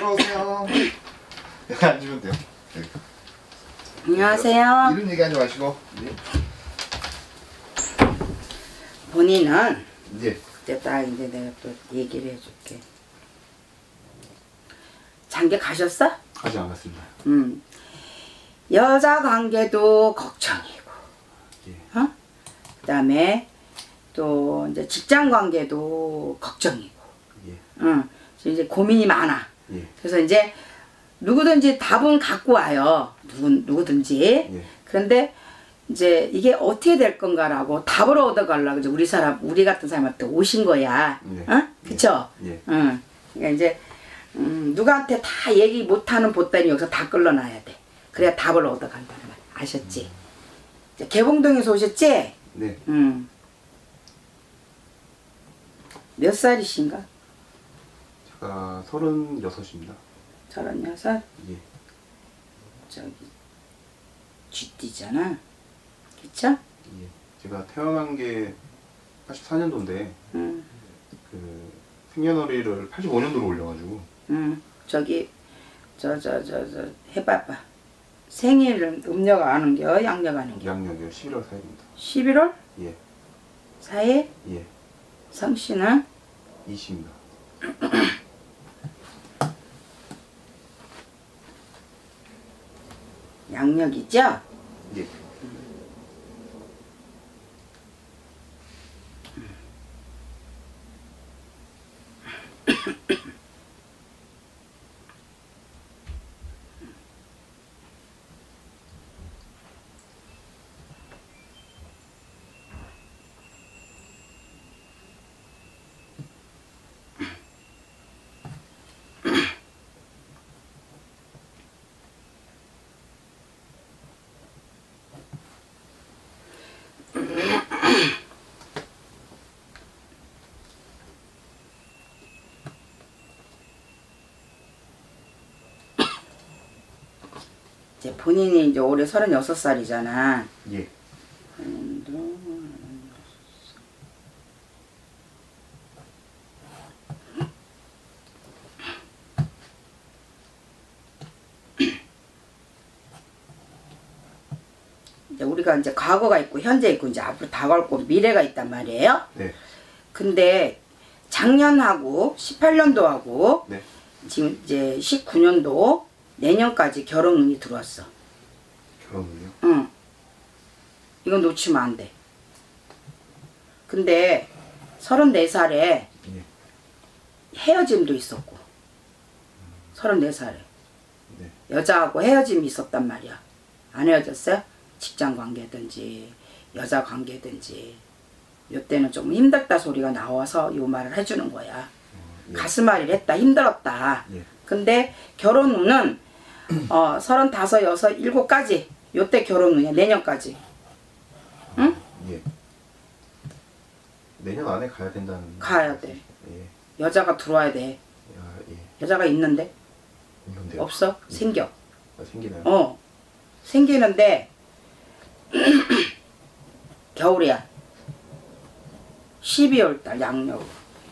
들어오세요. 앉으면 돼요. 네. 안녕하세요. 이런 얘기하지 마시고. 네. 본인은 예. 그때 딱 이제 내가 또 얘기를 해줄게. 장계 가셨어? 아직 안 갔습니다. 여자 관계도 걱정이고, 예. 어? 그다음에 또 이제 직장 관계도 걱정이고, 예. 이제 고민이 많아. 예. 그래서 이제 누구든지 답은 갖고 와요. 누구든지. 예. 그런데 이제 이게 어떻게 될 건가라고 답을 얻어가려고 이제 우리 같은 사람한테 오신 거야. 예. 어? 그쵸? 예. 응. 그러니까 이제 누구한테 다 얘기 못하는 보따리 여기서 다 끌어놔야 돼. 그래야 답을 얻어간다는 말. 아셨지? 이제 개봉동에서 오셨지? 네. 몇 살이신가? 제가 36입니다. 36? 예. 저기 쥐띠잖아. 그쵸? 예. 제가 태어난 게 84년도인데 그 생년월일을 85년도로 올려가지고. 저기 저 해봐봐. 생일을 음력 아는겨? 양력 아는겨? 양력이요. 11월 4일입니다. 11월? 예. 4일? 예. 성씨는? 20입니다. 양력이죠? 예. 이제 본인이 이제 올해 36살이잖아. 예. 이제 우리가 이제 과거가 있고 현재 있고 이제 앞으로 다가올 거 미래가 있단 말이에요. 네. 근데 작년하고 18년도하고 네. 지금 이제 19년도 내년까지 결혼운이 들어왔어. 결혼은요? 응. 이건 놓치면 안 돼. 근데 34살에 예. 헤어짐도 있었고 34살에 네. 여자하고 헤어짐이 있었단 말이야. 안 헤어졌어요? 직장 관계든지 여자 관계든지 요때는 좀 힘들다 소리가 나와서 요 말을 해주는 거야. 예. 가슴앓이를 했다, 힘들었다. 예. 근데 결혼 후는 35, 6, 7까지 요때 결혼 후야. 내년까지. 응? 예. 내년 안에 가야 된다는. 가야 돼. 예. 여자가 들어와야 돼. 야, 예. 여자가 있는데? 있는데요? 없어? 예. 생겨. 아, 생기나요? 생기는데 겨울이야. 12월달 양력으로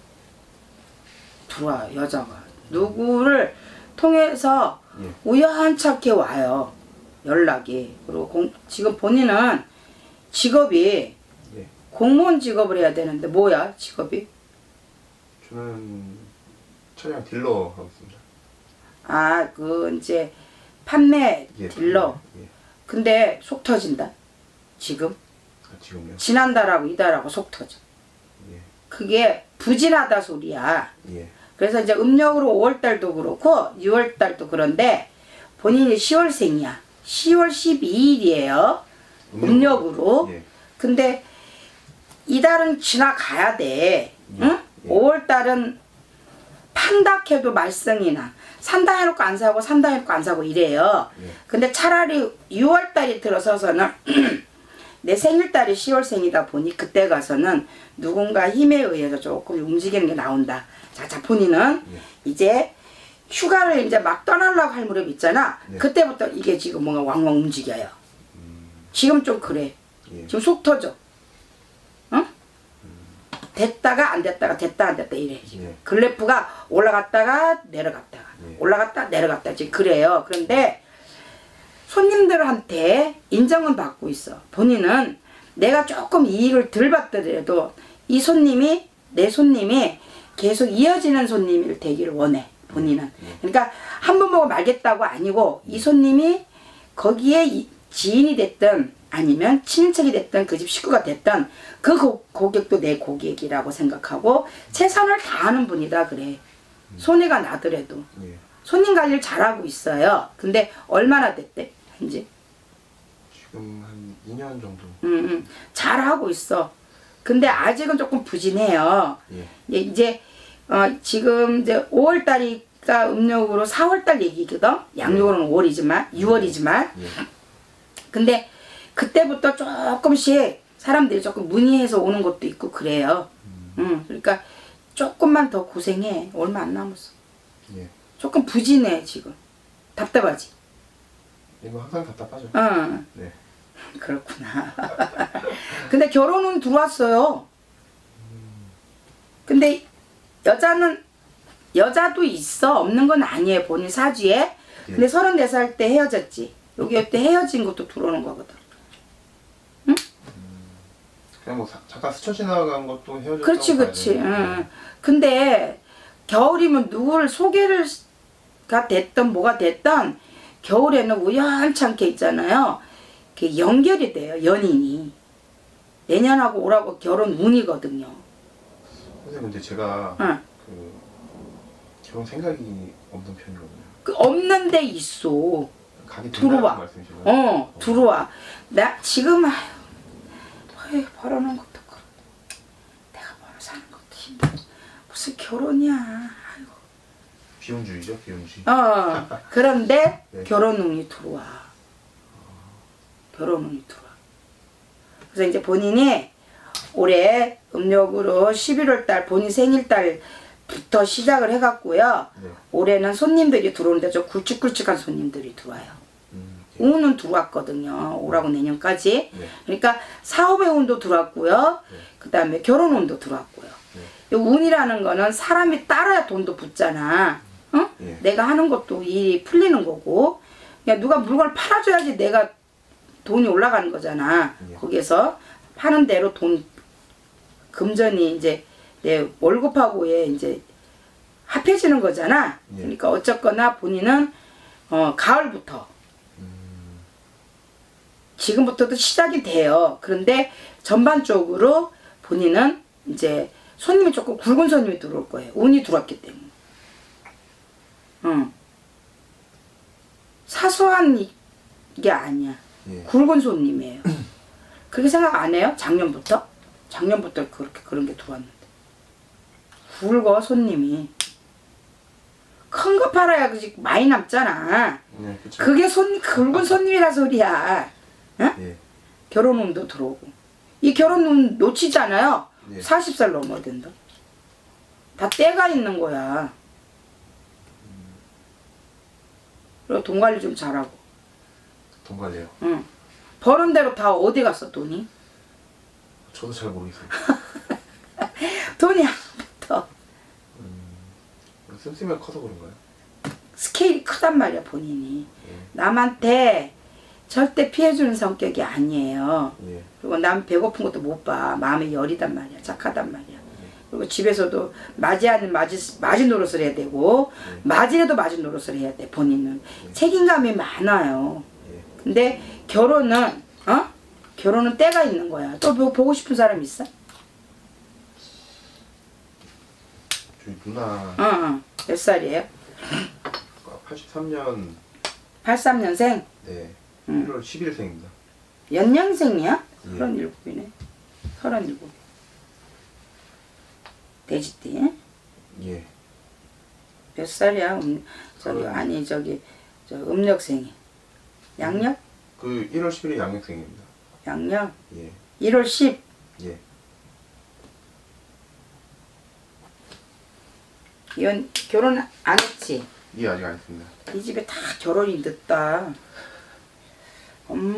들어와요. 여자가 누구를 통해서 예. 우연찮게 와요. 연락이. 그리고 지금 본인은 직업이 예. 공무원 직업을 해야 되는데 뭐야 직업이? 저는 차량 딜러 하고 있습니다. 아, 그 이제 판매 예. 딜러. 예. 근데 속 터진다. 지금 아, 지금요? 지난달하고 이달하고 속 터져. 예. 그게 부진하다 소리야. 예. 그래서 이제 음력으로 5월달도 그렇고 6월달도 그런데 본인이 10월생이야. 10월 12일이에요. 음력으로. 예. 근데 이달은 지나가야 돼. 응? 예. 5월달은 판다해도 말썽이나 산다 해놓고 안 사고 산다 해놓고 안 사고 이래요. 예. 근데 차라리 6월달이 들어서서는 내 생일달이 10월생이다 보니 그때 가서는 누군가 힘에 의해서 조금 움직이는 게 나온다. 자, 본인은 예. 이제 휴가를 이제 막 떠나려고 할 무렵 있잖아. 네. 그때부터 이게 지금 뭔가 왕왕 움직여요. 지금 좀 그래. 예. 지금 속 터져. 응? 됐다가 안 됐다가 됐다 안 됐다 이래. 예. 글래프가 올라갔다가 내려갔다가 예. 올라갔다 내려갔다 지금 그래요. 그런데 손님들한테 인정은 받고 있어. 본인은 내가 조금 이익을 덜 받더라도 이 손님이 내 손님이 계속 이어지는 손님이 되기를 원해. 본인은. 그러니까 한 번 보고 말겠다고 아니고 이 손님이 거기에 지인이 됐든 아니면 친인척이 됐든 그 집 식구가 됐든 그 고객도 내 고객이라고 생각하고 최선을 다하는 분이다 그래. 손해가 나더라도. 예. 손님 관리를 잘하고 있어요. 근데 얼마나 됐대? 현재? 지금 한 2년 정도. 잘하고 있어. 근데 아직은 조금 부진해요. 예. 이제 지금 이제 5월달이니까 음력으로 4월달 얘기거든. 양력으로는 5월이지만 6월이지만. 예. 근데 그때부터 조금씩 사람들이 조금 문의해서 오는 것도 있고 그래요. 그러니까 조금만 더 고생해. 얼마 안 남았어. 예. 조금 부진해 지금. 답답하지? 이거 항상 답답하죠. 네. 그렇구나. 근데 결혼은 들어왔어요. 근데 여자도 있어. 없는 건 아니에요. 본인 사주에. 근데 34살 때 헤어졌지. 여기 때 헤어진 것도 들어오는 거거든. 응? 그냥 뭐 잠깐 스쳐 지나간 것도 헤어졌다고. 그렇지, 그렇지. 근데 겨울이면 누구를 소개가 됐던 뭐가 됐던 겨울에는 우연찮게 있잖아요. 그게 연결이 돼요. 연인이. 내년하고 올하고 결혼 운이거든요. 선생님 근데 제가 응. 그 결혼 생각이 없는 편이거든요. 그 없는 데 있어. 각이 들어와. 된다는 말씀이시나요? 들어와. 나 지금 벌어놓은 것도 그렇고 내가 벌어 사는 것도 힘들어. 무슨 결혼이야. 아이고. 비혼주의죠, 비혼주의. 그런데 네. 결혼운이 들어와. 결혼운이 들어와. 그래서 이제 본인이 올해 음력으로 11월 달 본인 생일달부터 시작을 해갖고요. 네. 올해는 손님들이 들어오는데 좀 굵직굵직한 손님들이 들어와요. 예. 운은 들어왔거든요. 올하고 내년까지. 네. 그러니까 사업의 운도 들어왔고요. 네. 그 다음에 결혼 운도 들어왔고요. 네. 이 운이라는 거는 사람이 따라야 돈도 붙잖아. 응? 예. 내가 하는 것도 일이 풀리는 거고. 그러니까 누가 물건을 팔아줘야지 내가 돈이 올라가는 거잖아. 예. 거기에서 파는 대로 돈 금전이 이제 내 월급하고에 이제 합해지는 거잖아. 예. 그러니까 어쨌거나 본인은 가을부터 지금부터도 시작이 돼요. 그런데 전반적으로 본인은 이제 손님이 조금 굵은 손님이 들어올 거예요. 운이 들어왔기 때문에. 사소한 게 아니야. 예. 굵은 손님이에요. 그렇게 생각 안 해요? 작년부터? 작년부터 그런 게 들어왔는데. 굵어 손님이. 큰 거 팔아야 그지 많이 남잖아. 네, 그쵸. 그게 굵은 손님이라 소리야. 응? 예. 결혼운도 들어오고. 이 결혼운 놓치잖아요. 예. 40살 넘어야 된다. 다 때가 있는 거야. 그리고 돈 관리 좀 잘하고. 돈 관리요. 응. 버는 대로 다 어디 갔어 돈이? 저도 잘 모르겠어요. 돈이 안 붙어. 씀씀이가 커서 그런가요? 스케일이 크단 말이야 본인이. 예. 남한테 절대 피해주는 성격이 아니에요. 예. 그리고 남 배고픈 것도 못 봐. 마음에 열이단 말이야. 착하단 말이야. 그리고 집에서도 맞이하는 맞이 노릇을 해야 되고 맞이라도 맞이 노릇을 해야 돼. 본인은 책임감이 많아요. 예. 근데 결혼은 결혼은 때가 있는 거야. 또 뭐 보고 싶은 사람 있어? 저희 누나 몇 살이에요? 83년 83년생? 네 1월 10일생입니다. 연년생이야? 예. 37이네. 37. 돼지띠? 예. 몇 살이야? 저기 서른. 아니 저기 저 음력생이. 양력? 그 1월 10일이 양력생입니다. 양력? 예. 1월 10. 예. 이건 결혼 안 했지? 예, 아직 안 했습니다. 이 집에 다 결혼이 늦다.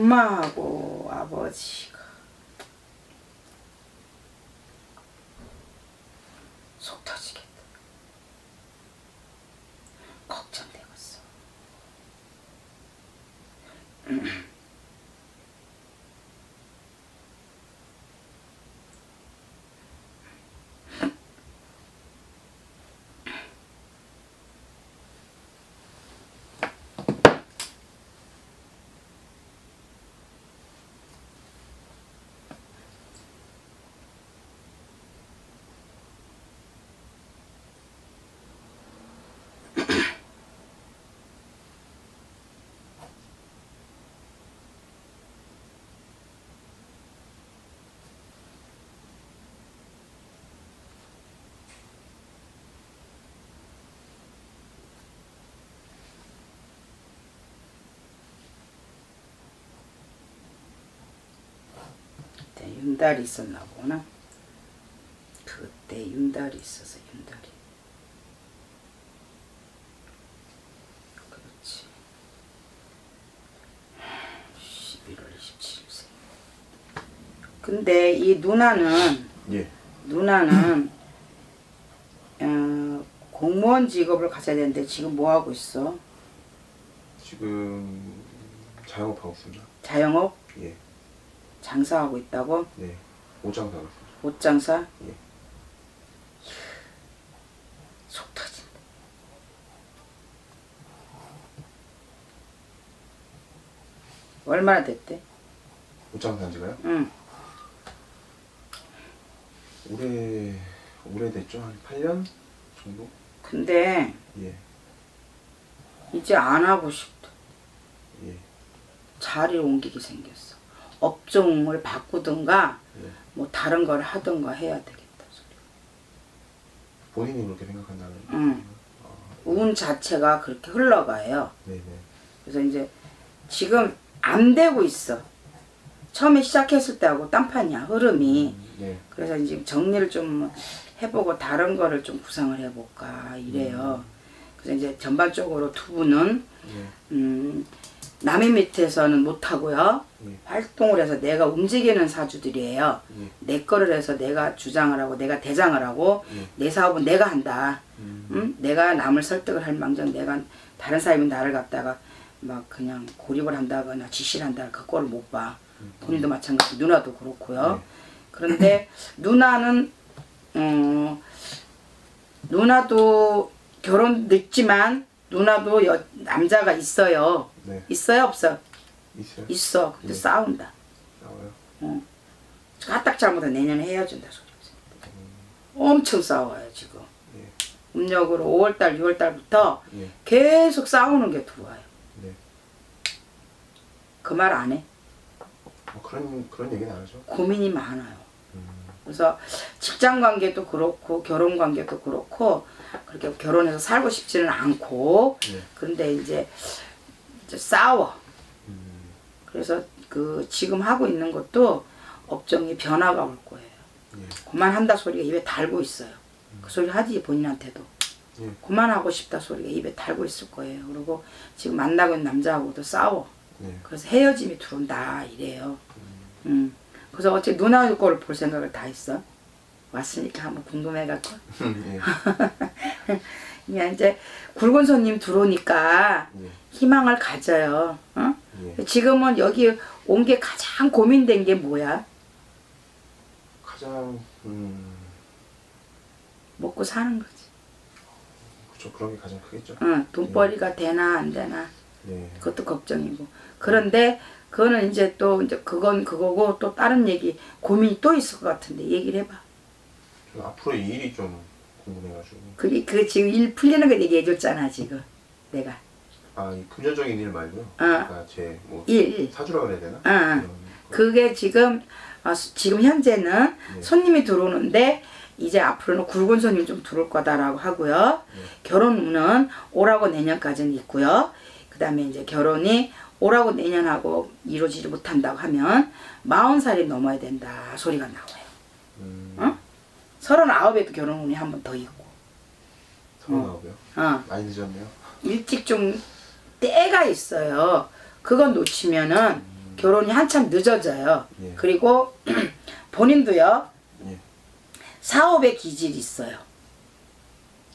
엄마하고 아버지가 속 터지겠다. 걱정되겠어. 윤달이 있었나 보구나. 그때 윤달이 있어서 윤달이. 그렇지. 11월 27일. 근데 이 누나는 예. 누나는 공무원 직업을 가져야 되는데 지금 뭐 하고 있어? 지금 자영업하고 있습니다. 자영업? 예. 장사하고 있다고? 네. 옷장사 하고 있습니다. 옷장사? 예. 속 터진다. 얼마나 됐대? 옷장사 한 지가요? 응. 오래됐죠? 한 8년 정도? 근데 예. 이제 안 하고 싶다. 예. 자리를 옮기게 생겼어. 업종을 바꾸든가 예. 뭐 다른 걸 하든가 해야 되겠다. 본인이 그렇게 생각한다는. 응. 운 자체가 그렇게 흘러가요. 네네. 그래서 이제 지금 안 되고 있어. 처음에 시작했을 때하고 딴판이야, 흐름이. 네. 그래서 이제 정리를 좀 해보고 다른 거를 좀 구상을 해볼까 이래요. 그래서 이제 전반적으로 두 분은 예. 남의 밑에서는 못하고요. 예. 활동을 해서 내가 움직이는 사주들이에요. 예. 내 거를 해서 내가 주장을 하고 내가 대장을 하고 예. 내 사업은 내가 한다. 응? 내가 남을 설득을 할 망정 내가 다른 사람이 나를 갖다가 막 그냥 고립을 한다거나 지시를 한다거나 그 꼴을 못 봐. 본인도 마찬가지, 누나도 그렇고요. 네. 그런데 누나는 누나도 결혼 늦지만 누나도 남자가 있어요. 네. 있어요 없어? 있어요. 있어. 근데 네. 싸운다. 싸워요. 까딱 잘못하면 내년에 헤어진다 소리. 엄청 싸워요 지금. 예. 음력으로 5월달 6월달부터 예. 계속 싸우는 게 들어와요. 네. 그 말 안 해? 뭐 그런 얘기는 안 하죠. 고민이 많아요. 그래서 직장 관계도 그렇고 결혼 관계도 그렇고 그렇게 결혼해서 살고 싶지는 않고 네. 그런데 이제 싸워. 그래서 그 지금 하고 있는 것도 업종이 변화가 올 거예요. 예. 그만한다 소리가 입에 달고 있어요. 그 소리 하지 본인한테도. 예. 그만하고 싶다 소리가 입에 달고 있을 거예요. 그리고 지금 만나고 있는 남자하고도 싸워. 네. 그래서 헤어짐이 들어온다 이래요. 그래서 어차피 누나 거를 볼 생각을 다 했어. 왔으니까 한번 궁금해갖고. 예. 그냥 이제 굵은 손님 들어오니까 예. 희망을 가져요. 어? 예. 지금은 여기 온 게 가장 고민된 게 뭐야? 가장 먹고 사는 거지. 그렇죠. 그런 게 가장 크겠죠. 돈벌이가 되나 안 되나 네. 그것도 걱정이고. 그런데 그거는 이제 또 이제 그건 그거고 또 다른 얘기 고민이 또 있을 것 같은데 얘기를 해봐. 저 앞으로 이 일이 좀 궁금해가지고. 그 지금 일 풀리는 거 얘기해줬잖아 지금 내가. 이 금전적인 일 말고요. 어. 그러니까 제 뭐 일. 사주라 그래야 되나? 어. 그런 거. 그게 지금 지금 현재는 네. 손님이 들어오는데 이제 앞으로는 굵은 손님 좀 들어올 거다라고 하고요. 네. 결혼 운은 올하고 내년까지는 있고요. 그 다음에 이제 결혼이 올하고 내년하고 이루어지지 못한다고 하면 40살이 넘어야 된다 소리가 나와요. 어? 39에도 결혼 운이 한 번 더 있고. 39이요? 많이 늦었네요. 일찍 좀 때가 있어요. 그건 놓치면은 결혼이 한참 늦어져요. 예. 그리고 본인도요. 예. 사업의 기질이 있어요.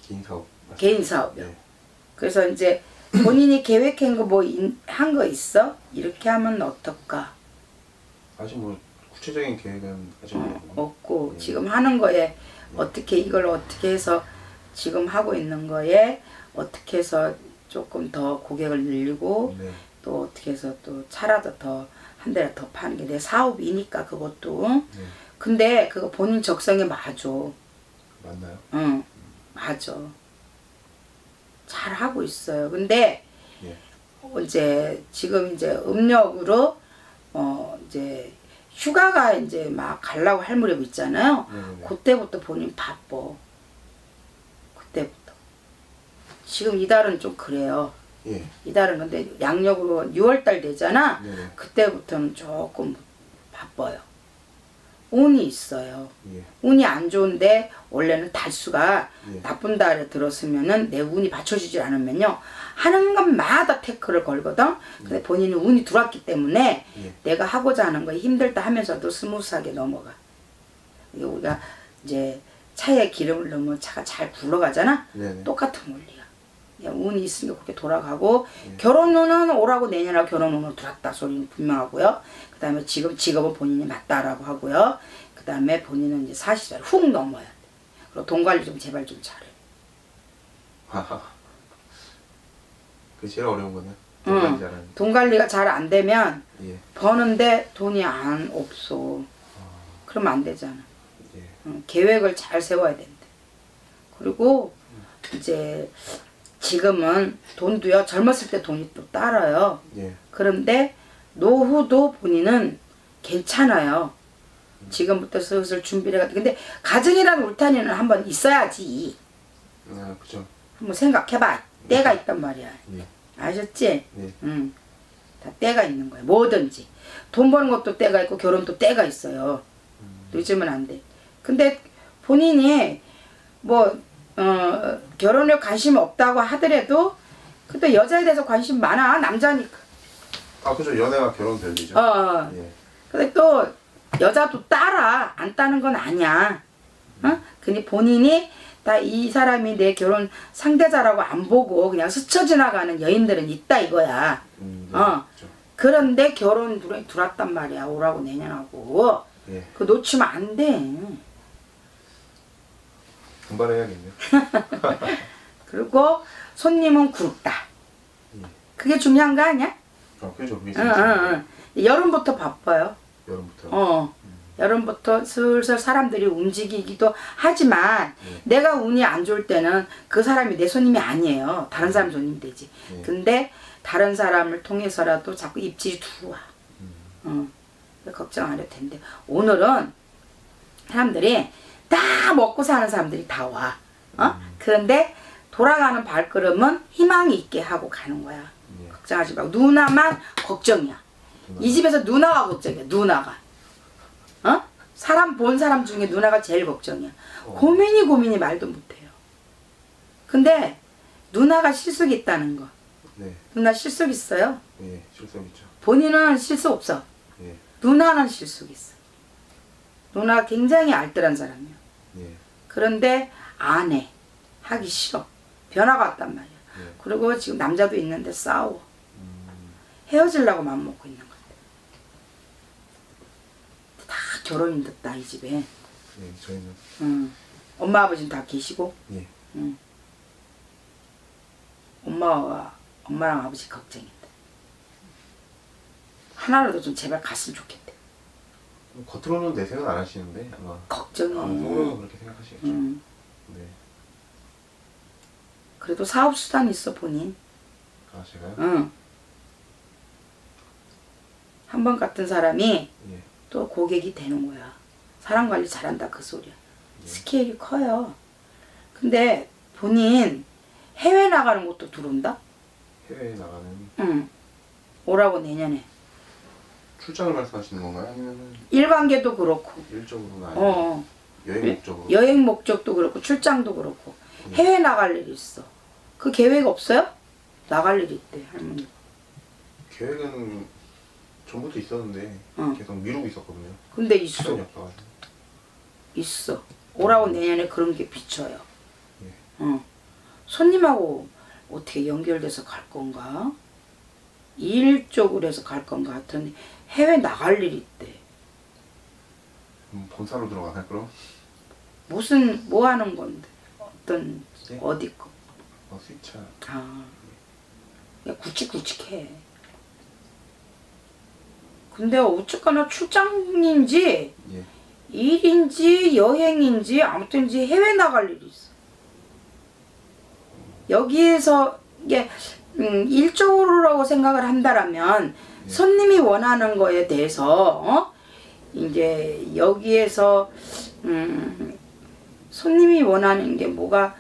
개인 사업. 개인 사업이요. 네. 그래서 이제 본인이 계획한 거 뭐 한 거 있어? 이렇게 하면 어떨까? 아직 뭐 구체적인 계획은 아직 없고 네. 지금 하는 거에 어떻게 이걸 어떻게 해서 지금 하고 있는 거에 어떻게 해서 조금 더 고객을 늘리고 네. 또 어떻게 해서 또 차라도 더 한 대를 더 파는 게 내 사업이니까 그것도. 네. 근데 그거 본인 적성에 맞아. 맞나요? 응, 맞아. 잘 하고 있어요. 근데 예. 이제 지금 이제 음력으로 이제 휴가가 이제 막 가려고 할 무렵 있잖아요. 네네네. 그때부터 본인 바빠. 그때부터. 지금 이달은 좀 그래요. 예. 이달은 근데 양력으로 6월달 되잖아. 네네. 그때부터는 조금 바빠요. 운이 있어요. 예. 운이 안 좋은데 원래는 달수가 예. 나쁜 달에 들었으면은 내 운이 받쳐주질 않으면요 하는 것마다 태클을 걸거든. 근데 본인이 운이 들어왔기 때문에 예. 내가 하고자 하는 거 힘들다 하면서도 스무스하게 넘어가. 이게 우리가 이제 차에 기름을 넣으면 차가 잘 굴러가잖아. 네네. 똑같은 원리야. 그냥 운이 있으니까 그렇게 돌아가고 예. 결혼운은 오라고 내년에 결혼운을 들었다 소리는 분명하고요. 그 다음에 지금 직업은 본인이 맞다라고 하고요. 그 다음에 본인은 이제 40살 훅 넘어야 돼. 그리고 돈 관리 좀 제발 좀 잘해. 하하. 그게 제일 어려운 거네요. 응. 돈 잘하는. 돈 관리가 잘 안 되면 예. 버는데 돈이 안 없어. 그러면 안 되잖아. 예. 응, 계획을 잘 세워야 된대. 그리고 이제 지금은 돈도요 젊었을 때 돈이 또 따라요. 예. 그런데 노후도 본인은 괜찮아요. 지금부터 슬슬 준비를 해가. 근데 가정이라는 울타리는 한번 있어야지. 아, 그죠. 한번 생각해봐. 때가 있단 말이야. 예. 아셨지? 예. 응. 다 때가 있는 거야. 뭐든지. 돈 버는 것도 때가 있고 결혼도 때가 있어요. 늦으면 안 돼. 근데 본인이 뭐 결혼에 관심 없다고 하더라도 그때 여자에 대해서 관심 많아. 남자니까. 아, 그죠. 연애와 결혼 별개죠. 예. 근데 또 여자도 따라. 안 따는 건 아니야. 어? 근데 본인이 다 이 사람이 내 결혼 상대자라고 안 보고 그냥 스쳐 지나가는 여인들은 있다 이거야. 네. 그죠. 그런데 결혼 들어왔단 말이야. 오라고 내년하고. 예. 그거 놓치면 안 돼. 분발해야겠네요. 그리고 손님은 굵다. 예. 그게 중요한 거 아니야? 그죠. 그게 응. 여름부터 바빠요. 여름부터. 여름부터 슬슬 사람들이 움직이기도 하지만 예. 내가 운이 안 좋을 때는 그 사람이 내 손님이 아니에요. 다른 사람 손님이 되지. 예. 근데 다른 사람을 통해서라도 자꾸 입질이 들어와. 걱정 안 해도 된대. 오늘은 사람들이 다 먹고 사는 사람들이 다 와. 그런데 돌아가는 발걸음은 희망이 있게 하고 가는 거야. 예. 걱정하지 말고. 누나만 걱정이야. 이 집에서 누나가 걱정이야. 누나가. 사람 본 사람 중에 누나가 제일 걱정이야. 고민이 말도 못해요. 근데 누나가 실속이 있다는 거. 네. 누나 실속 있어요? 예. 실속 있죠. 본인은 실속 없어. 예. 누나는 실속 있어. 누나가 굉장히 알뜰한 사람이야. 예. 그런데 안 해. 하기 싫어. 변화가 왔단 말이야. 예. 그리고 지금 남자도 있는데 싸워. 헤어지려고 마음먹고 있는 것 같아. 다 결혼이 됐다 이 집에. 예. 저희는. 엄마 아버지는 다 계시고. 예. 엄마랑 아버지 걱정인데. 하나라도 좀 제발 갔으면 좋겠대. 겉으로는 내색은 안 하시는데 아마. 걱정해. 속으로는 그렇게 생각하시겠죠. 네. 그래도 사업 수단이 있어 본인. 아, 제가요? 응. 한 번 같은 사람이 예. 또 고객이 되는 거야. 사람 관리 잘한다 그 소리야. 예. 스케일이 커요. 근데 본인 해외 나가는 것도 들어온다? 해외에 나가는 응. 오라고 내년에. 출장을 말씀하시는 건가요? 아니면은 일관계도 그렇고. 일적으로나 아니면 여행 목적으로? 여행 목적도 그렇고 출장도 그렇고. 해외 나갈 일이 있어. 그 계획 없어요? 나갈 일이 있대 할머니. 계획은 전부터 있었는데 계속 미루고 있었거든요. 근데 있어. 시간이 없어가지고. 있어. 오라고 내년에 그런 게 비쳐요. 예. 손님하고 어떻게 연결돼서 갈 건가? 일 쪽으로 해서 갈 건가 하더니 해외 나갈 일이 있대. 본사로 들어가나 그럼? 무슨 뭐 하는 건데? 어떤 예? 어디 거? 수입차. 아, 야, 굵직굵직해. 근데 어쨌거나 출장인지 예. 일인지 여행인지 아무튼지 해외 나갈 일이 있어. 여기에서 이게 일적으로라고 생각을 한다라면 예. 손님이 원하는 거에 대해서 이제 여기에서 손님이 원하는 게 뭐가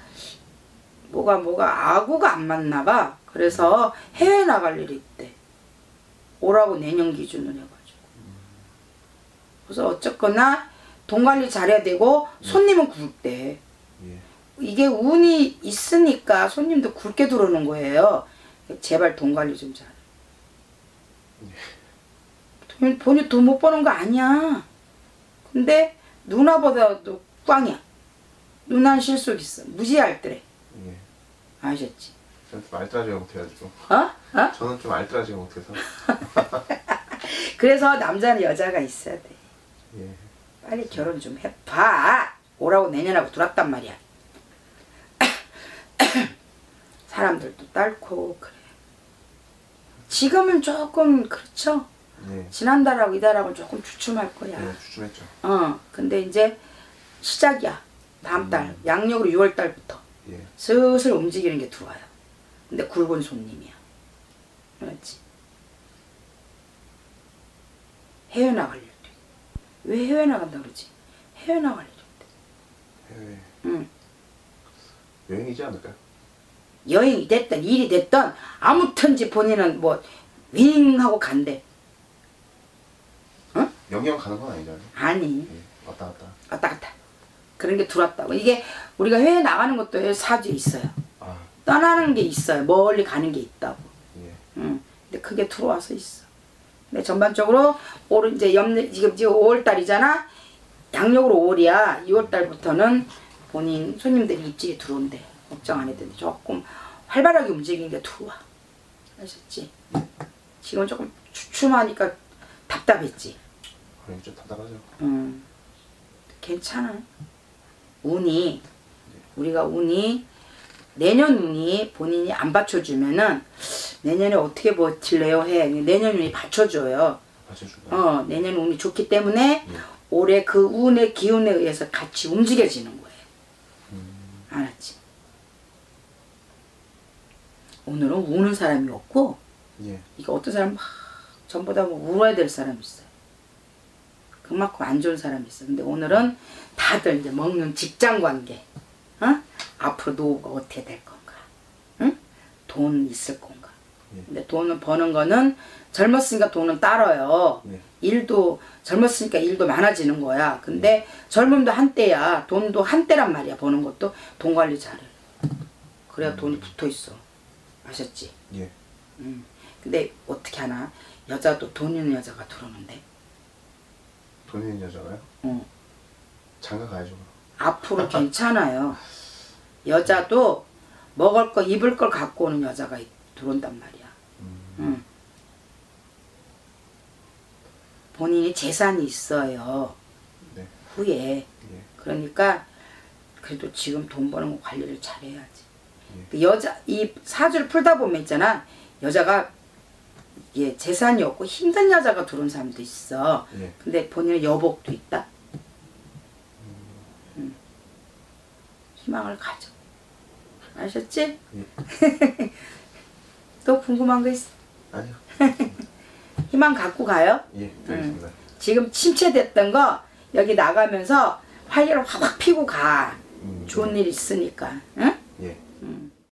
아구가 안 맞나 봐. 그래서 해외 나갈 일이 있대. 오라고 내년 기준으로 해가지고. 그래서 어쨌거나 돈 관리 잘해야 되고 손님은 굵대. 예. 이게 운이 있으니까 손님도 굵게 들어오는 거예요. 제발 돈 관리 좀 잘해. 본인 돈 못 버는 거 아니야. 근데 누나보다도 꽝이야. 누나는 실속 있어. 무지할더래. 예. 아셨지? 저는 좀 알뜰하지가 못해가지고. 어? 저는 좀 알뜰하지가 못해서. 그래서 남자는 여자가 있어야 돼. 예. 빨리 결혼 좀 해봐. 오라고 내년하고 들어왔단 말이야. 사람들도 딸고 그래. 지금은 조금 그렇죠. 예. 지난달하고 이달하고는 조금 주춤할 거야. 예, 주춤했죠. 근데 이제 시작이야. 다음 달 양력으로 6월 달부터 예. 슬슬 움직이는 게 들어와요. 근데 굵은 손님이야. 그렇지. 해외 나갈 일도 있고. 왜 해외 나간다 그러지? 해외 나갈 일도 있대. 해외. 응. 여행이지 않을까요? 여행이 됐든 일이 됐든 아무튼지 본인은 뭐 윙하고 간대. 응? 영영 가는 건 아니잖아요. 아니. 예. 왔다 갔다. 왔다 갔다. 그런 게 들어왔다고. 이게 우리가 해외 나가는 것도 사주에 있어요. 아. 떠나는 게 있어요. 멀리 가는 게 있다고. 예. 근데 그게 들어와서 있어. 근데 전반적으로 올 이제 지금 5월 달이잖아. 양력으로 5월이야. 6월 달부터는 본인 손님들이 입질이 들어온대. 걱정 안 해도 돼. 조금 활발하게 움직이는 게 들어와. 아셨지? 지금 조금 주춤하니까 답답했지. 그럼 좀 답답하죠. 괜찮아. 운이 우리가 운이 내년 운이 본인이 안 받쳐주면은 내년에 어떻게 버틸래요 해. 내년 운이 받쳐줘요. 받쳐주고. 내년 운이 좋기 때문에 예. 올해 그 운의 기운에 의해서 같이 움직여지는 거예요. 알았지? 오늘은 우는 사람이 없고 예. 이게 어떤 사람 막 전부 다 뭐 울어야 될 사람이 있어요. 그만큼 안 좋은 사람이 있어. 근데 오늘은 다들 이제 먹는 직장 관계, 앞으로 노후가 어떻게 될 건가, 돈 있을 건가. 예. 근데 돈을 버는 거는 젊었으니까 돈은 따라요. 예. 일도 젊었으니까 일도 많아지는 거야. 근데 젊음도 한때야. 돈도 한때란 말이야. 버는 것도 돈 관리 잘해. 그래야 돈이 붙어 있어. 아셨지? 예. 근데 어떻게 하나? 여자도 돈 있는 여자가 들어오는데. 돈 있는 여자가요? 장가 가야죠. 앞으로 괜찮아요. 여자도 먹을 거 입을 걸 갖고 오는 여자가 들어온단 말이야. 본인이 재산이 있어요. 네. 후에. 예. 그러니까 그래도 지금 돈 버는 거 관리를 잘해야지. 예. 그 여자 이 사주를 풀다 보면 있잖아. 여자가 재산이 없고 힘든 여자가 들어온 사람도 있어. 예. 근데 본인은 여복도 있다. 희망을 가져. 아셨지? 예. 또 궁금한 거 있어? 아니요. 희망 갖고 가요? 예. 알겠습니다. 지금 침체됐던 거 여기 나가면서 활기를 확 피고 가. 좋은 일 있으니까. 응? 예.